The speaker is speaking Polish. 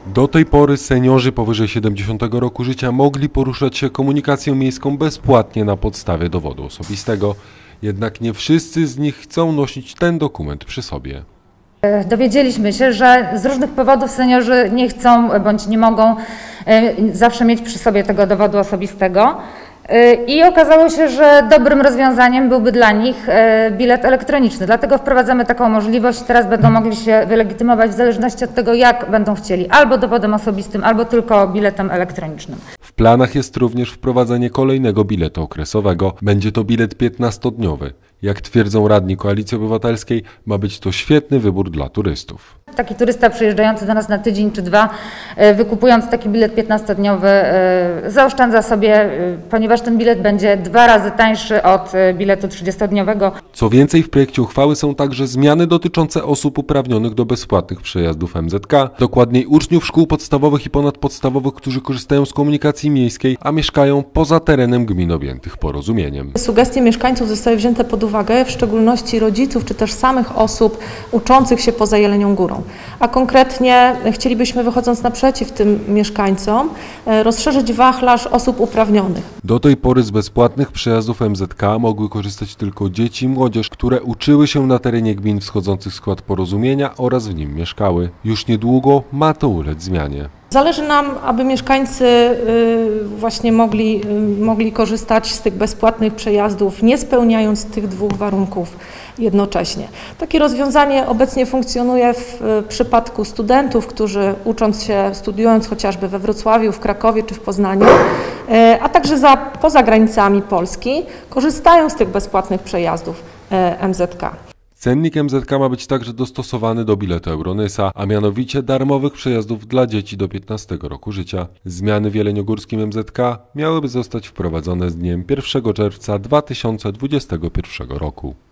Do tej pory seniorzy powyżej 70 roku życia mogli poruszać się komunikacją miejską bezpłatnie na podstawie dowodu osobistego, jednak nie wszyscy z nich chcą nosić ten dokument przy sobie. Dowiedzieliśmy się, że z różnych powodów seniorzy nie chcą bądź nie mogą zawsze mieć przy sobie tego dowodu osobistego. I okazało się, że dobrym rozwiązaniem byłby dla nich bilet elektroniczny. Dlatego wprowadzamy taką możliwość. Teraz będą mogli się wylegitymować w zależności od tego, jak będą chcieli. Albo dowodem osobistym, albo tylko biletem elektronicznym. W planach jest również wprowadzenie kolejnego biletu okresowego. Będzie to bilet 15-dniowy. Jak twierdzą radni Koalicji Obywatelskiej, ma być to świetny wybór dla turystów. Taki turysta przyjeżdżający do nas na tydzień czy dwa, wykupując taki bilet 15-dniowy, zaoszczędza sobie, ponieważ ten bilet będzie 2 razy tańszy od biletu 30-dniowego. Co więcej, w projekcie uchwały są także zmiany dotyczące osób uprawnionych do bezpłatnych przejazdów MZK, dokładniej uczniów szkół podstawowych i ponadpodstawowych, którzy korzystają z komunikacji miejskiej, a mieszkają poza terenem gmin objętych porozumieniem. Sugestie mieszkańców zostały wzięte pod uwagę, w szczególności rodziców czy też samych osób uczących się poza Jelenią Górą. A konkretnie chcielibyśmy, wychodząc naprzeciw tym mieszkańcom, rozszerzyć wachlarz osób uprawnionych. Do tej pory z bezpłatnych przejazdów MZK mogły korzystać tylko dzieci i młodzież, które uczyły się na terenie gmin wschodzących w skład porozumienia oraz w nim mieszkały. Już niedługo ma to ulec zmianie. Zależy nam, aby mieszkańcy właśnie mogli korzystać z tych bezpłatnych przejazdów, nie spełniając tych 2 warunków jednocześnie. Takie rozwiązanie obecnie funkcjonuje w przypadku studentów, którzy studiując chociażby we Wrocławiu, w Krakowie czy w Poznaniu, a także poza granicami Polski, korzystają z tych bezpłatnych przejazdów MZK. Cennik MZK ma być także dostosowany do biletu Euronysa, a mianowicie darmowych przejazdów dla dzieci do 15 roku życia. Zmiany w jeleniogórskim MZK miałyby zostać wprowadzone z dniem 1 czerwca 2021 roku.